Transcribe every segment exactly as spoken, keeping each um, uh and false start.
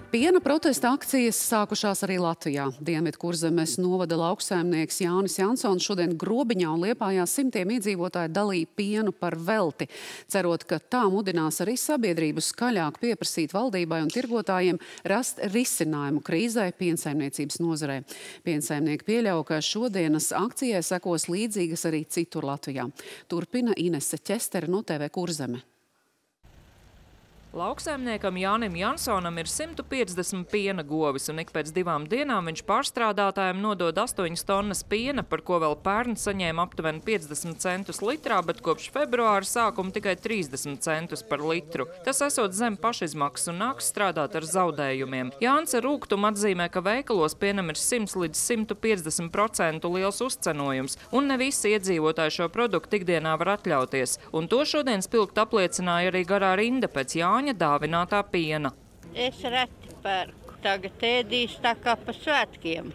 Piena protesta akcijas sākušās arī Latvijā. Dienvidkurzemes novada lauksaimnieks Jānis Jansons šodien Grobiņā un Liepājā simtiem iedzīvotāju dalīja pienu par velti, cerot, ka tā mudinās arī sabiedrību skaļāk pieprasīt valdībai un tirgotājiem rast risinājumu krīzai piensaimniecības nozarē. Piensaimnieki pieļauj, ka šodienas akcijai sekos līdzīgas arī citur Latvijā. Turpina Inese Ķestere no T V Kurzeme. Lauksaimniekam Jānim Jansonam ir simt piecdesmit piena govis, un ik pēc divām dienām viņš pārstrādātājiem nodod astoņas tonnas piena, par ko vēl pērn saņēma aptuveni piecdesmit centus litrā, bet kopš februāra sākuma tikai trīsdesmit centus par litru. Tas esot zem pašizmaksas un nāks strādāt ar zaudējumiem. Jānis ar rūgtumu atzīmē, ka veikalos pienam ir simt līdz simt piecdesmit procentu liels uzcenojums, un ne visi iedzīvotāji šo produktu ikdienā var atļauties. Un to šodien spilgt apliecināja arī garā rinda pēc Jāņa dāvinātā piena. Es reti pērku. Tagad ēdīs tā kā pa svētkiem.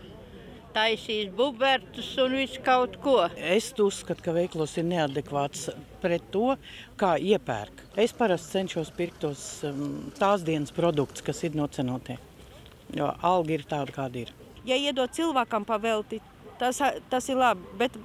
Taisīs bubertus un visu kaut ko. Es uzskatu, ka veiklos ir neadekvāts pret to, kā iepērk. Es parasti cenšos pirkt tos um, tās dienas produktus, kas ir nocenotie. Jo alga ir tāda, kāda ir. Ja iedod cilvēkam pavelti, tas, tas ir labi, bet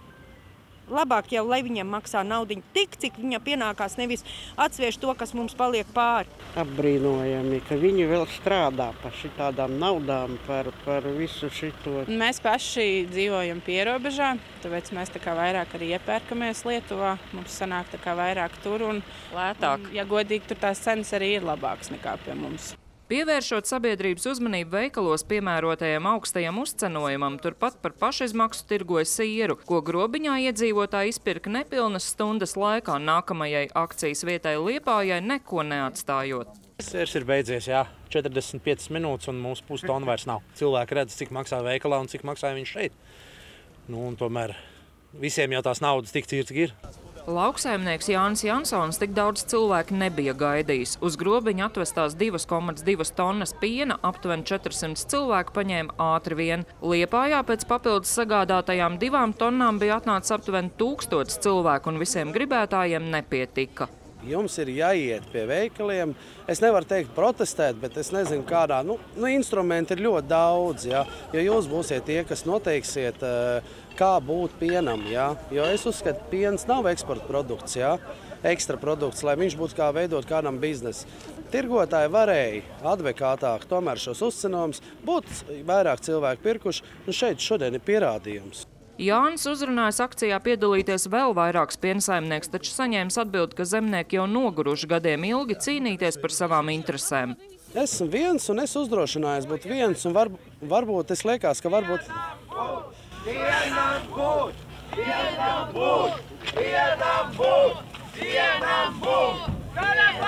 labāk jau, lai viņiem maksā naudiņu tik, cik viņa pienākās, nevis atsvieš to, kas mums paliek pāri. Apbrīnojami, ka viņi vēl strādā par šitādām naudām, par, par visu šito. Mēs paši dzīvojam pierobežā, tāpēc mēs tā kā vairāk arī iepērkamies Lietuvā. Mums sanāk tā kā vairāk tur un lētāk. Un, ja godīgi, tur tās cenas arī ir labākas nekā pie mums. Pievēršot sabiedrības uzmanību veikalos piemērotajam augstajam uzcenojumam, turpat par pašizmaksu tirgoja sieru, ko Grobiņā iedzīvotāji izpirka nepilnas stundas laikā nākamajai akcijas vietai Liepājai neko neatstājot. Siers ir beidzies, jā. četrdesmit piecas minūtes un mums pustonu vairs nav. Cilvēki redz, cik maksā veikalā un cik maksā viņš šeit. Nu, un tomēr visiem jau tās naudas tik ir, cik ir. Lauksaimnieks Jānis Jansons tik daudz cilvēku nebija gaidījis. Uz Grobiņu atvestās divas komats divas tonnas piena, aptuveni četrsimt cilvēku paņēma ātri vien. Liepājā pēc papildus sagādātajām divām tonnām bija atnācis aptuveni tūkstots cilvēku, un visiem gribētājiem nepietika. Jums ir jāiet pie veikaliem. Es nevaru teikt protestēt, bet es nezinu kādā. Nu, nu, instrumenti ir ļoti daudz, ja, jo jūs būsiet tie, kas noteiksiet, kā būt pienam. Ja, jo es uzskatu, ka piens nav eksporta produkts, ja, ekstra produkts, lai viņš būtu kā veidot kādam biznesu. Tirgotāji varēja advekātāk tomēr šos uzcenojumus, būtu vairāk cilvēku pirkuši, un šeit šodien ir pierādījums. Jānis uzrunājas akcijā piedalīties vēl vairāks piensaimnieks, taču saņēmis atbildi, ka zemnieki jau noguruši gadiem ilgi cīnīties par savām interesēm. Esmu viens un es uzdrošinājos būt viens, un var, varbūt es liekas, ka varbūt... Vienam būt! Vienam būt! Vienam būt! Vienam būt! Vienam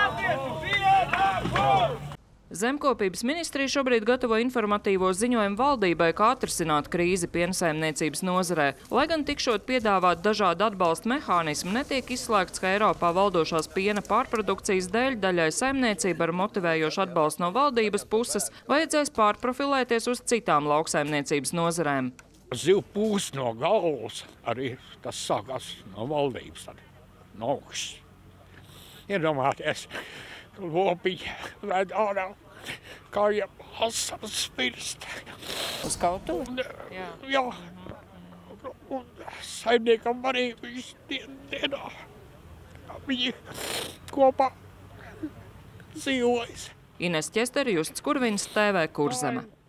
būt! Zemkopības ministrija šobrīd gatavo informatīvo ziņojumu valdībai, kā atrisināt krīzi piensaimniecības nozarē. Lai gan tikšot piedāvāt dažādi atbalsta mehānismi, netiek izslēgts, ka Eiropā valdošās piena pārprodukcijas dēļ daļai saimniecība ar motivējošu atbalstu no valdības puses vajadzēs pārprofilēties uz citām lauksaimniecības nozarēm. Zivu pūs no galvas arī tas sākās no valdības, no augšas. Iedomāties, lopiņa ved ārā, kā jau asaras spirst. Uz kautuvi? Jā. Jā. Un saimniekam arī visu dien, dienā. Viņi kopā dzīvojas. Inese Ķestere, Justs Kurvins, T V Kurzeme.